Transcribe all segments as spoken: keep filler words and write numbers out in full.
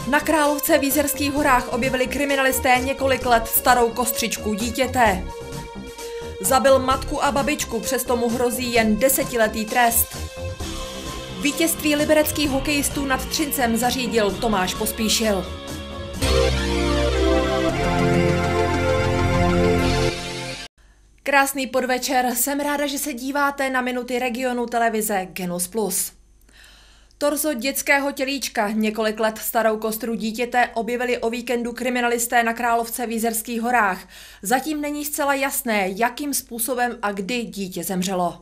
Na Královce v Jizerských horách objevili kriminalisté několik let starou kostřičku dítěte. Zabil matku a babičku, přesto mu hrozí jen desetiletý trest. Vítězství libereckých hokejistů nad Třincem zařídil Tomáš Pospíšil. Krásný podvečer, jsem ráda, že se díváte na minuty regionu televize Genus plus. Torzo dětského tělíčka, několik let starou kostru dítěte, objevili o víkendu kriminalisté na Královce v Jizerských horách. Zatím není zcela jasné, jakým způsobem a kdy dítě zemřelo.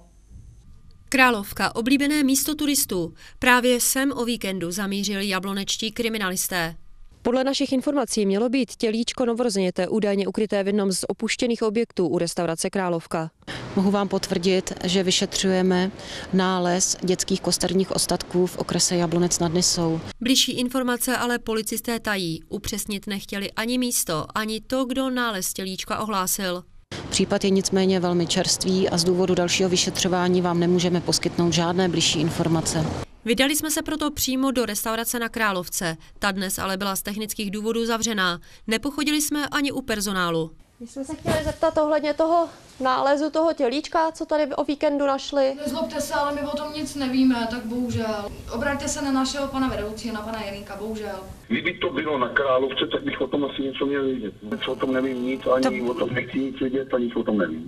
Královka, oblíbené místo turistů. Právě sem o víkendu zamířili jablonečtí kriminalisté. Podle našich informací mělo být tělíčko novorozeněte údajně ukryté v jednom z opuštěných objektů u restaurace Královka. Mohu vám potvrdit, že vyšetřujeme nález dětských kosterních ostatků v okrese Jablonec nad Nisou. Bližší informace ale policisté tají. Upřesnit nechtěli ani místo, ani to, kdo nález tělíčka ohlásil. Případ je nicméně velmi čerstvý a z důvodu dalšího vyšetřování vám nemůžeme poskytnout žádné bližší informace. Vydali jsme se proto přímo do restaurace na Královce. Ta dnes ale byla z technických důvodů zavřená. Nepochodili jsme ani u personálu. My jsme se chtěli zeptat ohledně toho nálezu toho tělíčka, co tady o víkendu našli. Nezlobte se, ale my o tom nic nevíme, tak bohužel. Obraťte se na našeho pana vedoucího, na pana Jelínka, bohužel. Kdyby to bylo na Královce, tak bych o tom asi něco měl vědět. Něco o tom nevím nic, ani to... o tom nechci nic vědět, ani nic o tom nevím.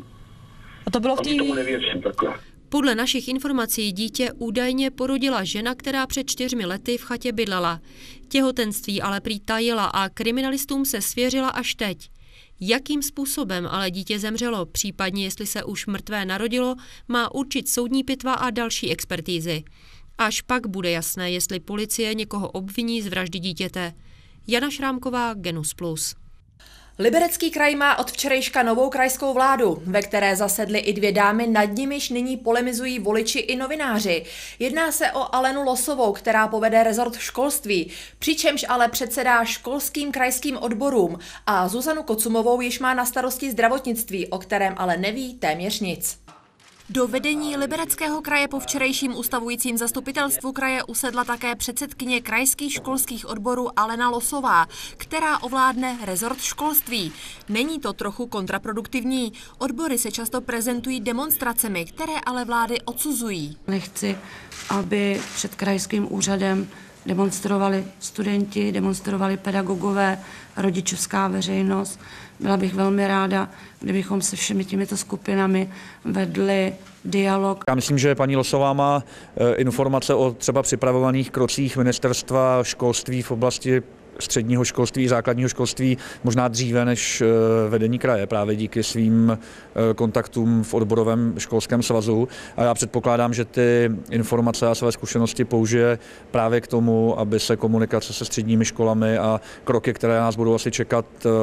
A to bylo v té... Ani tomu nevěřím takhle. Podle našich informací dítě údajně porodila žena, která před čtyřmi lety v chatě bydlela. Těhotenství ale prý tajila a kriminalistům se svěřila až teď. Jakým způsobem ale dítě zemřelo, případně jestli se už mrtvé narodilo, má určit soudní pitva a další expertízy. Až pak bude jasné, jestli policie někoho obviní z vraždy dítěte. Jana Šrámková, Genus plus. Liberecký kraj má od včerejška novou krajskou vládu, ve které zasedly i dvě dámy, nad nimiž nyní polemizují voliči i novináři. Jedná se o Alenu Losovou, která povede rezort školství, přičemž ale předsedá školským krajským odborům, a Zuzanu Kocumovou již má na starosti zdravotnictví, o kterém ale neví téměř nic. Do vedení Libereckého kraje po včerejším ustavujícím zastupitelstvu kraje usedla také předsedkyně krajských školských odborů Alena Losová, která ovládne rezort školství. Není to trochu kontraproduktivní? Odbory se často prezentují demonstracemi, které ale vlády odsuzují. Nechci, aby před krajským úřadem demonstrovali studenti, demonstrovali pedagogové, rodičovská veřejnost. Byla bych velmi ráda, kdybychom se všemi těmito skupinami vedli dialog. Já myslím, že paní Losová má informace o třeba připravovaných krocích ministerstva školství v oblasti středního školství, základního školství možná dříve než vedení kraje, právě díky svým kontaktům v odborovém školském svazu. A já předpokládám, že ty informace a své zkušenosti použije právě k tomu, aby se komunikace se středními školami a kroky, které nás budou asi čekat,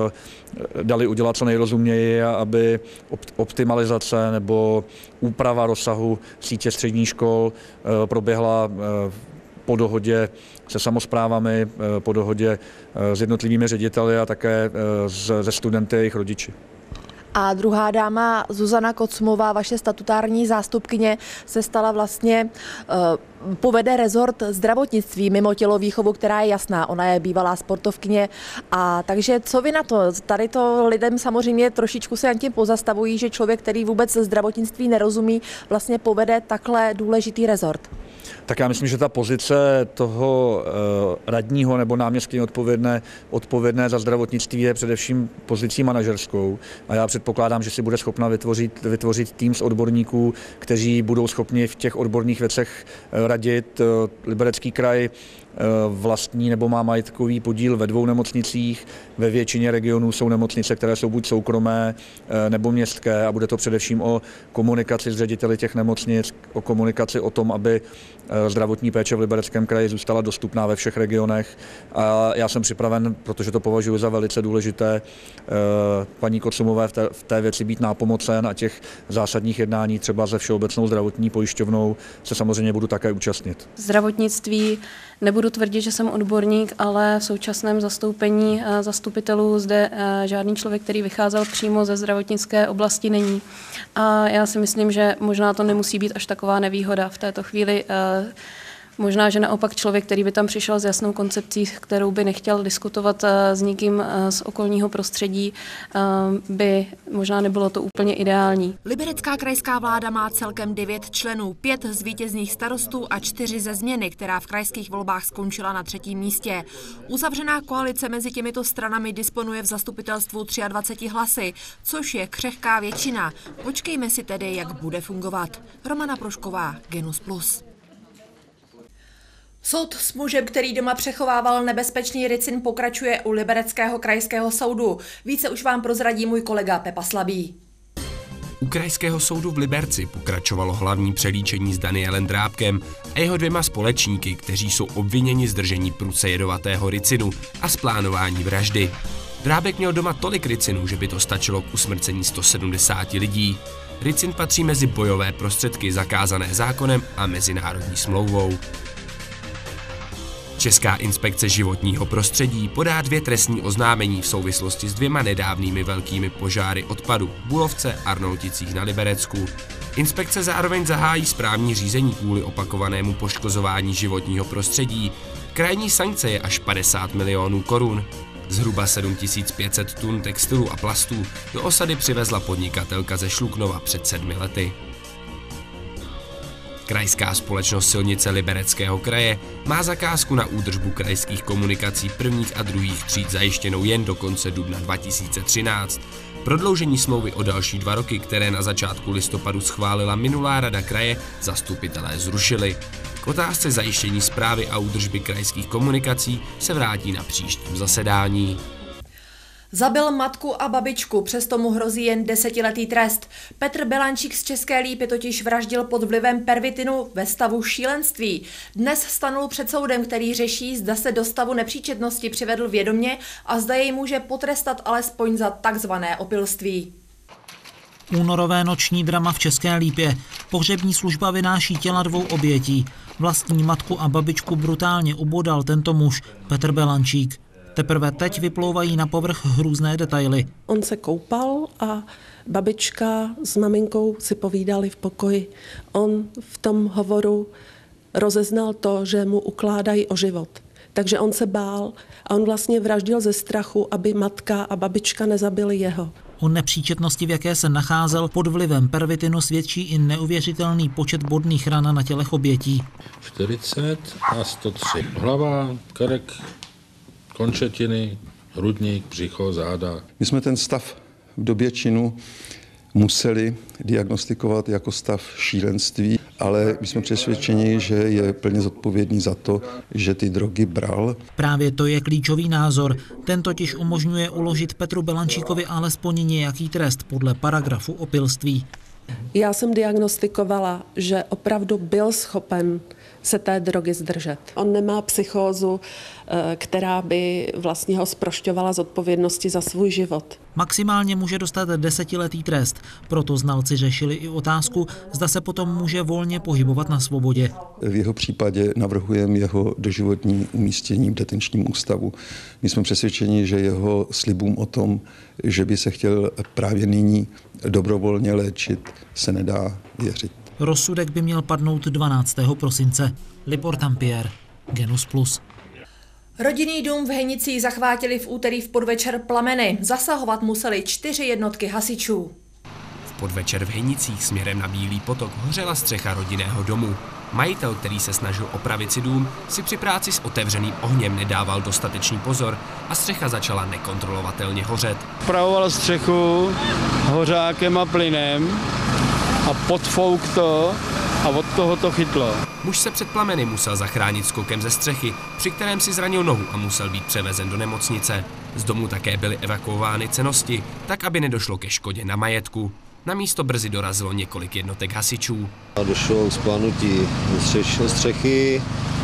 dali udělat co nejrozuměji, a aby optimalizace nebo úprava rozsahu sítě středních škol proběhla po dohodě se samosprávami, po dohodě s jednotlivými řediteli a také se studenty a jejich rodiči. A druhá dáma, Zuzana Kocumová, vaše statutární zástupkyně, se stala vlastně, uh, povede rezort zdravotnictví mimo tělovýchovu, která je jasná, ona je bývalá sportovkyně. A takže co vy na to? Tady to lidem samozřejmě trošičku se jen tím pozastavují, že člověk, který vůbec zdravotnictví nerozumí, vlastně povede takhle důležitý rezort. Tak já myslím, že ta pozice toho radního nebo náměstkyně odpovědné, odpovědné za zdravotnictví je především pozicí manažerskou. A já předpokládám, že si bude schopna vytvořit, vytvořit tým z odborníků, kteří budou schopni v těch odborných věcech radit. Liberecký kraj vlastní nebo má majetkový podíl ve dvou nemocnicích. Ve většině regionů jsou nemocnice, které jsou buď soukromé nebo městské, a bude to především o komunikaci s řediteli těch nemocnic, o komunikaci o tom, aby zdravotní péče v Libereckém kraji zůstala dostupná ve všech regionech. A já jsem připraven, protože to považuji za velice důležité, paní Kocumové v té, v té věci být nápomocen, a těch zásadních jednání třeba se Všeobecnou zdravotní pojišťovnou se samozřejmě budu také účastnit. Zdravotnictví, nebudu tvrdit, že jsem odborník, ale v současném zastoupení zastupitelů zde žádný člověk, který vycházel přímo ze zdravotnické oblasti, není. A já si myslím, že možná to nemusí být až taková nevýhoda v této chvíli. Možná, že naopak člověk, který by tam přišel s jasnou koncepcí, kterou by nechtěl diskutovat s nikým z okolního prostředí, by možná nebylo to úplně ideální. Liberecká krajská vláda má celkem devět členů, pět z vítězných starostů a čtyři ze Změny, která v krajských volbách skončila na třetím místě. Uzavřená koalice mezi těmito stranami disponuje v zastupitelstvu dvacet tři hlasy, což je křehká většina. Počkejme si tedy, jak bude fungovat. Romana Prošková, Genus plus. Soud s mužem, který doma přechovával nebezpečný ricin, pokračuje u Libereckého krajského soudu. Více už vám prozradí můj kolega Pepa Slabý. U krajského soudu v Liberci pokračovalo hlavní přelíčení s Danielem Drábkem a jeho dvěma společníky, kteří jsou obviněni z držení prudce jedovatého ricinu a z plánování vraždy. Drábek měl doma tolik ricinů, že by to stačilo k usmrcení sto sedmdesáti lidí. Ricin patří mezi bojové prostředky zakázané zákonem a mezinárodní smlouvou. Česká inspekce životního prostředí podá dvě trestní oznámení v souvislosti s dvěma nedávnými velkými požáry odpadu v Bulovce a Arnouticích na Liberecku. Inspekce zároveň zahájí správní řízení kvůli opakovanému poškozování životního prostředí. Krajní sankce je až padesát milionů korun. Zhruba sedm tisíc pět set tun textilu a plastů do osady přivezla podnikatelka ze Šluknova před sedmi lety. Krajská společnost Silnice Libereckého kraje má zakázku na údržbu krajských komunikací prvních a druhých tříd zajištěnou jen do konce dubna dva tisíce třináct. Prodloužení smlouvy o další dva roky, které na začátku listopadu schválila minulá rada kraje, zastupitelé zrušili. K otázce zajištění správy a údržby krajských komunikací se vrátí na příštím zasedání. Zabil matku a babičku, přesto mu hrozí jen desetiletý trest. Petr Belančík z České Lípy totiž vraždil pod vlivem pervitinu ve stavu šílenství. Dnes stanul před soudem, který řeší, zda se do stavu nepříčetnosti přivedl vědomě a zda jej může potrestat alespoň za takzvané opilství. Únorové noční drama v České Lípě. Pohřební služba vynáší těla dvou obětí. Vlastní matku a babičku brutálně ubodal tento muž, Petr Belančík. Teprve teď vyplouvají na povrch hrůzné detaily. On se koupal a babička s maminkou si povídali v pokoji. On v tom hovoru rozeznal to, že mu ukládají o život. Takže on se bál a on vlastně vraždil ze strachu, aby matka a babička nezabili jeho. O nepříčetnosti, v jaké se nacházel pod vlivem pervitinu, svědčí i neuvěřitelný počet bodných ran na tělech obětí. čtyřicet a sto tři. Hlava, krk, končetiny, hrudník, břicho, záda. My jsme ten stav v době činu museli diagnostikovat jako stav šílenství, ale my jsme přesvědčeni, že je plně zodpovědný za to, že ty drogy bral. Právě to je klíčový názor. Ten totiž umožňuje uložit Petru Belančíkovi alespoň nějaký trest podle paragrafu opilství. Já jsem diagnostikovala, že opravdu byl schopen se té drogy zdržet. On nemá psychózu, která by vlastně ho zprošťovala z odpovědnosti za svůj život. Maximálně může dostat desetiletý trest, proto znalci řešili i otázku, zda se potom může volně pohybovat na svobodě. V jeho případě navrhujeme jeho doživotní umístění v detenčním ústavu. My jsme přesvědčeni, že jeho slibům o tom, že by se chtěl právě nyní dobrovolně léčit, se nedá věřit. Rozsudek by měl padnout dvanáctého prosince. Libor Tampier, Genus plus. Rodinný dům v Henicích zachvátili v úterý v podvečer plameny. Zasahovat museli čtyři jednotky hasičů. V podvečer v Henicích směrem na Bílý potok hořela střecha rodinného domu. Majitel, který se snažil opravit si dům, si při práci s otevřeným ohněm nedával dostatečný pozor a střecha začala nekontrolovatelně hořet. Opravoval střechu hořákem a plynem a podfouk to a od toho to chytlo. Muž se před plameny musel zachránit skokem ze střechy, při kterém si zranil nohu a musel být převezen do nemocnice. Z domu také byly evakuovány cennosti, tak aby nedošlo ke škodě na majetku. Na místo brzy dorazilo několik jednotek hasičů. Došlo k splanutí střechy,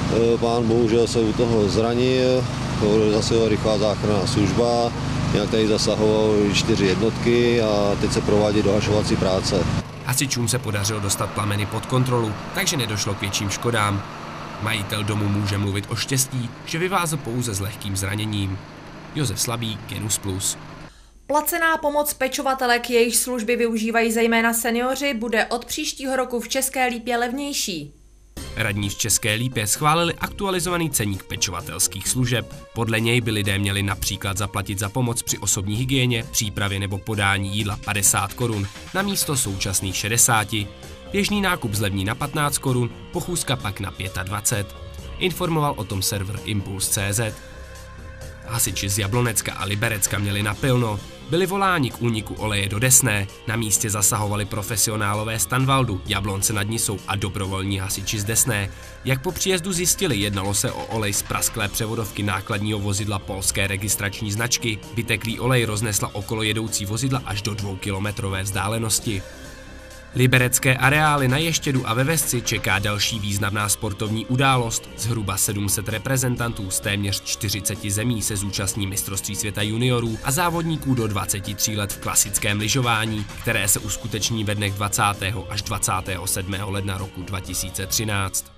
pán bohužel se u toho zranil, zase ho rychlá záchranná služba, nějak tady zasahovalo čtyři jednotky a teď se provádí dohašovací práce. Hasičům se podařilo dostat plameny pod kontrolu, takže nedošlo k větším škodám. Majitel domu může mluvit o štěstí, že vyvázl pouze s lehkým zraněním. Josef Slabý, Genus plus. Placená pomoc pečovatelek, jejich služby využívají zejména seniori, bude od příštího roku v České Lípě levnější. Radní v České Lípě schválili aktualizovaný ceník pečovatelských služeb. Podle něj by lidé měli například zaplatit za pomoc při osobní hygieně, přípravě nebo podání jídla padesát korun na místo současných šedesáti. Běžný nákup zlevní na patnáct korun, pochůzka pak na dvacet pět. Informoval o tom server Impuls tečka cé zet. Hasiči z Jablonecka a Liberecka měli napilno. Byli voláni k úniku oleje do Desné, na místě zasahovali profesionálové z Tanvaldu, Jablonce nad Nisou a dobrovolní hasiči z Desné. Jak po příjezdu zjistili, jednalo se o olej z prasklé převodovky nákladního vozidla polské registrační značky. Vyteklý olej roznesla okolo jedoucí vozidla až do dvoukilometrové vzdálenosti. Liberecké areály na Ještědu a ve Vesci čeká další významná sportovní událost. Zhruba sedm set reprezentantů z téměř čtyřiceti zemí se zúčastní mistrovství světa juniorů a závodníků do dvaceti tří let v klasickém lyžování, které se uskuteční ve dnech dvacátého až dvacátého sedmého ledna roku dva tisíce třináct.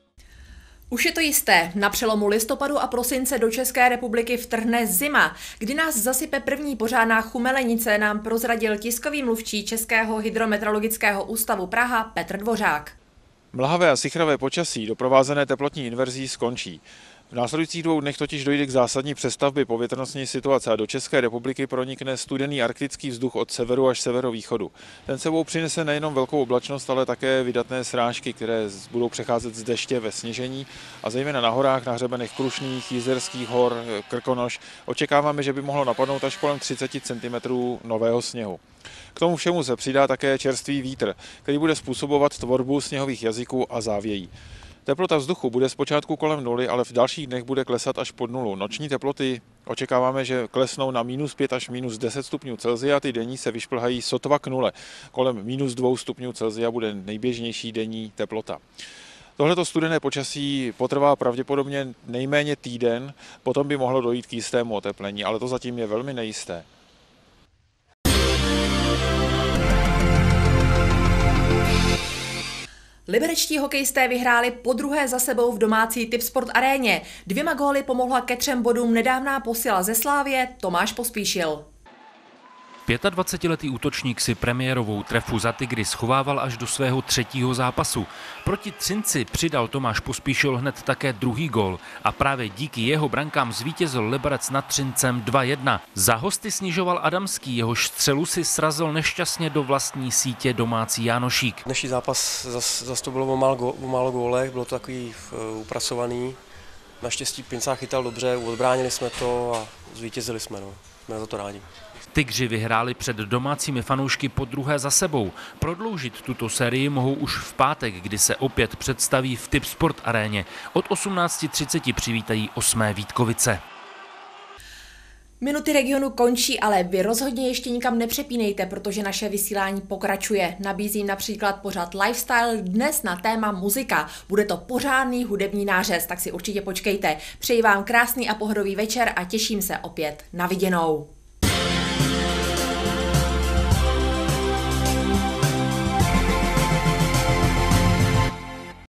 Už je to jisté, na přelomu listopadu a prosince do České republiky vtrhne zima. Kdy nás zasype první pořádná chumelenice, nám prozradil tiskový mluvčí Českého hydrometeorologického ústavu Praha Petr Dvořák. Mlhavé a sichravé počasí doprovázené teplotní inverzí skončí. V následujících dvou dnech totiž dojde k zásadní přestavbě povětrnostní situace a do České republiky pronikne studený arktický vzduch od severu až severovýchodu. Ten sebou přinese nejenom velkou oblačnost, ale také vydatné srážky, které budou přecházet z deště ve sněžení a zejména na horách, na hřebenech Krušných, Jizerských hor, Krkonoš očekáváme, že by mohlo napadnout až kolem třicet centimetrů nového sněhu. K tomu všemu se přidá také čerstvý vítr, který bude způsobovat tvorbu sněhových jazyků a závějí. Teplota vzduchu bude zpočátku kolem nuly, ale v dalších dnech bude klesat až pod nulu. Noční teploty očekáváme, že klesnou na minus pět až minus deset stupňů Celsia a ty denní se vyšplhají sotva k nule. Kolem minus dvou stupňů Celsia bude nejběžnější denní teplota. Tohleto studené počasí potrvá pravděpodobně nejméně týden, potom by mohlo dojít k jistému oteplení, ale to zatím je velmi nejisté. Liberečtí hokejisté vyhráli podruhé za sebou v domácí Tipsport aréně. Dvěma góly pomohla ke třem bodům nedávná posila ze Slávie Tomáš Pospíšil. dvacetiletý útočník si premiérovou trefu za Tigry schovával až do svého třetího zápasu. Proti Třinci přidal Tomáš Pospíšil hned také druhý gól a právě díky jeho brankám zvítězil Liberec nad Třincem dva jedna. Za hosty snižoval Adamský, jehož střelu si srazil nešťastně do vlastní sítě domácí Jánošík. Dnešní zápas zase zas to bylo o málo, o málo gólech, bylo to takový uh, upracovaný. Naštěstí Pincák chytal dobře, odbránili jsme to a zvítězili jsme. No. Jsme za to rádi. Tygři vyhráli před domácími fanoušky podruhé za sebou. Prodloužit tuto sérii mohou už v pátek, kdy se opět představí v Tipsport aréně. Od osmnácti třiceti přivítají osmé Vítkovice. Minuty regionu končí, ale vy rozhodně ještě nikam nepřepínejte, protože naše vysílání pokračuje. Nabízím například pořad Lifestyle dnes na téma muzika. Bude to pořádný hudební nářez, tak si určitě počkejte. Přeji vám krásný a pohodový večer a těším se opět na viděnou.